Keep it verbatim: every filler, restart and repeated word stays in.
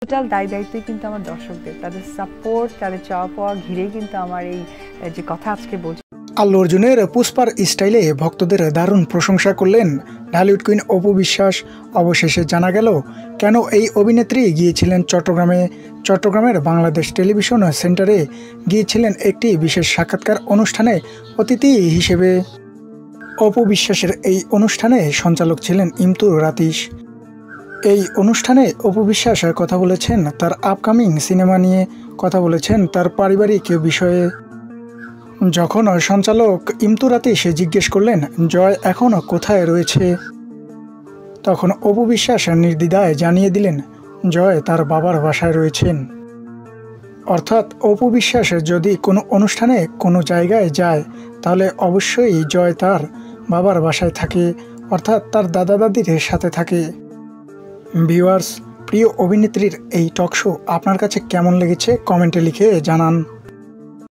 Total দায় দায়িত্বই কিন্তু আমার দর্শকদের, তাদের সাপোর্ট, তাদের চাওয়া পাওয়া ঘিরেই কিন্তু আমার এই যে কথা আজকে বলছি। আল্লু অর্জুনের পুষ্পার স্টাইলে ভক্তদের দারুণ প্রশংসা করলেন ঢালিউড কুইন অপু বিশ্বাস। অবশেষে জানা গেল কেন এই অভিনেত্রী গিয়েছিলেন চট্টগ্রামে। চট্টগ্রামের বাংলাদেশ টেলিভিশন সেন্টারে গিয়েছিলেন একটি বিশেষ সাক্ষাৎকার অনুষ্ঠানে অতিথি হিসেবে। অপু বিশ্বাসের এই অনুষ্ঠানে সঞ্চালক ছিলেন ইমতু রাতিশ। এই অনুষ্ঠানে অপু বিশ্বাস কথা বলেছেন তার আপকামিং সিনেমা নিয়ে, কথা বলেছেন তার পারিবারিক বিষয়ে। যখন সঞ্চালক ইমতু রাতিশ জিজ্ঞেস করলেন জয় এখনও কোথায় রয়েছে, তখন অপু বিশ্বাস নির্দ্বিধায় জানিয়ে দিলেন জয় তার বাবার বাসায় রয়েছেন। অর্থাৎ অপু বিশ্বাস যদি কোনো অনুষ্ঠানে কোনো জায়গায় যায় তাহলে অবশ্যই জয় তার বাবার বাসায় থাকে, অর্থাৎ তার দাদা দাদির সাথে থাকে। ভিউয়ার্স, প্রিয় অভিনেত্রীর এই টক শো আপনার কাছে কেমন লেগেছে কমেন্টে লিখে জানান।